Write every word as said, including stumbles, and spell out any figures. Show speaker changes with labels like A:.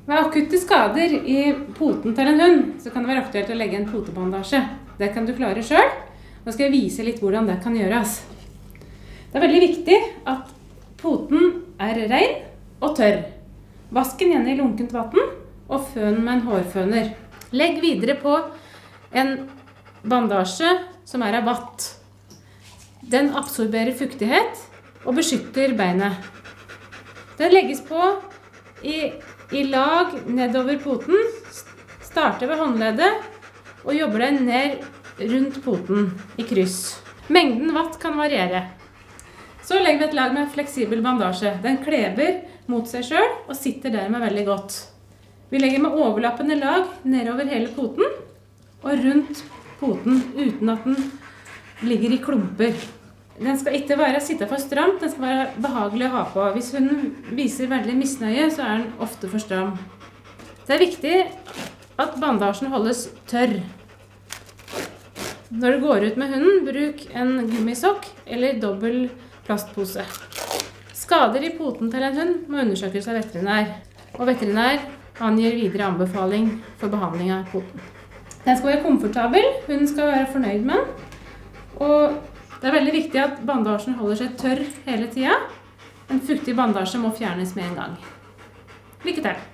A: Ved akutte skader i poten til en hund, så kan det være aktuelt å legge en potebandasje. Det kan du klare selv. Nå skal jeg vise litt hvordan det kan gjøres. Det er veldig viktig at poten er ren og tørr. Vask den gjerne i lunkent vann, og føn med en hårføner. Legg videre på en bandasje som er av vatt. Den absorberer fuktighet og beskytter beinet. Den legges på i I lag nedover poten, starter ved håndleddet og jobber deg ned rundt poten i kryss. Mengden vatt kan variere. Så legger vi et lag med fleksibel bandasje. Den kleber mot seg selv og sitter dermed veldig godt. Vi legger med overlappende lag nedover hele poten og rundt poten uten at den ligger i klumper. Den skal ikke være sitte for stramt, den skal være behagelig å ha på. Hvis hunden viser veldig misnøye, så er den ofte for stram. Det er viktig at bandasjen holdes tørr. Når du går ut med hunden, bruk en gummisokk eller dobbel plastpose. Skader i poten til en hund må undersøkes av veterinær, og veterinær angir videre anbefaling for behandling av poten. Den skal være komfortabel, hunden skal være fornøyd med den, og det er veldig viktig at bandasjen holder seg tørr hele tiden. En fuktig bandasje må fjernes med en gang. Lykke til!